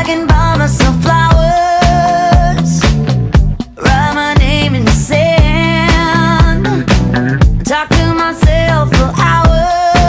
I can buy myself flowers, write my name in the sand, talk to